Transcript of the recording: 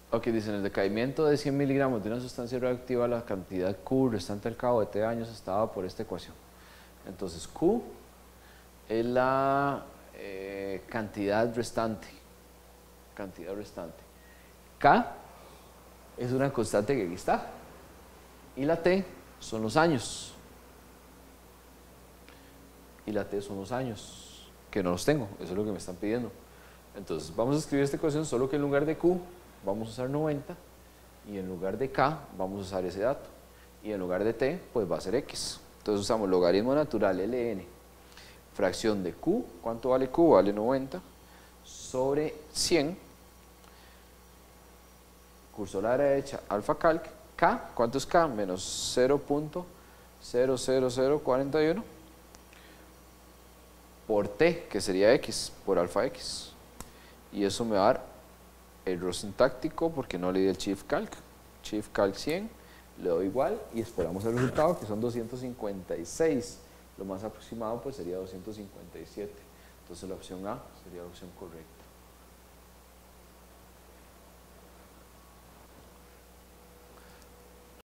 Ok, dicen el decaimiento de 100 miligramos de una sustancia radioactiva, la cantidad Q restante al cabo de T años estaba por esta ecuación. Entonces Q es la cantidad restante. K es una constante que aquí está. Y la T son los años. Que no los tengo, eso es lo que me están pidiendo. Entonces vamos a escribir esta ecuación, solo que en lugar de Q vamos a usar 90 y en lugar de K vamos a usar ese dato y en lugar de T pues va a ser X. Entonces usamos logaritmo natural ln, fracción de Q, ¿cuánto vale Q? Vale 90 sobre 100, cursor a la derecha, alfa calc, K, ¿cuánto es K? Menos 0.00041 por T, que sería X, por alfa X. Y eso me va a dar error sintáctico porque no le di el shift calc. Shift calc 100, le doy igual y esperamos el resultado, que son 256. Lo más aproximado pues sería 257. Entonces la opción A sería la opción correcta.